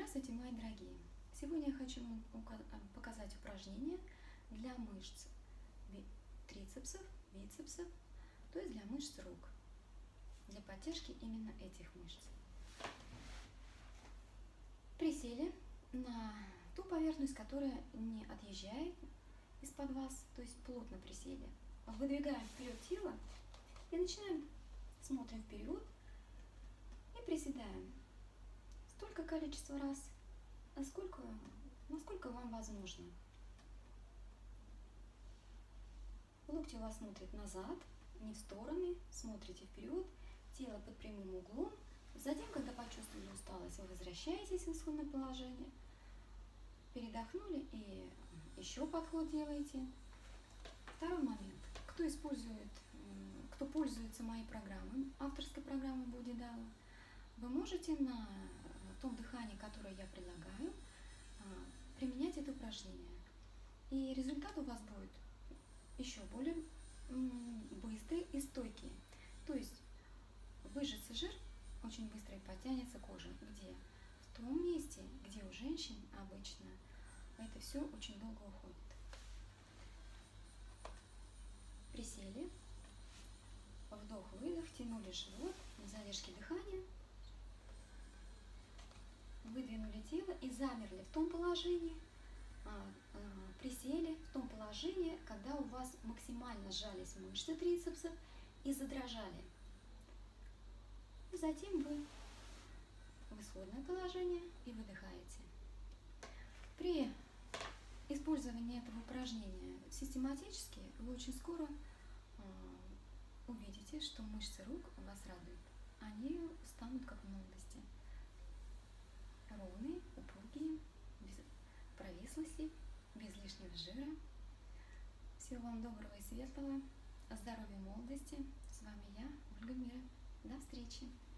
Здравствуйте, мои дорогие! Сегодня я хочу вам показать упражнение для мышц трицепсов, бицепсов, то есть для мышц рук, для поддержки именно этих мышц. Присели на ту поверхность, которая не отъезжает из-под вас, то есть плотно присели. Выдвигаем вперед тело и начинаем, смотрим вперед и приседаем столько количества раз, насколько вам возможно. Локти у вас смотрят назад, не в стороны, смотрите вперед, тело под прямым углом. Затем, когда почувствовали усталость, вы возвращаетесь в исходное положение, передохнули и еще подход делаете. Второй момент. Кто пользуется моей программой, авторской программой Бодидала, вы можете на том дыхании, которое я предлагаю, применять это упражнение. И результат у вас будет еще более быстрый и стойкий. То есть выжжется жир, очень быстро и подтянется кожа. Где? В том месте, где у женщин обычно это все очень долго уходит. Присели, вдох-выдох, втянули живот, задержки дыхания, выдвинули тело и замерли в том положении, присели в том положении, когда у вас максимально сжались мышцы трицепсов и задрожали. Затем вы в исходное положение и выдыхаете. При использовании этого упражнения систематически вы очень скоро увидите, что мышцы рук вас радуют. Они станут как в молодости. Ровные, упругие, без провислости, без лишнего жира. Всего вам доброго и светлого. Здоровья и молодости. С вами я, Ольга Мира. До встречи!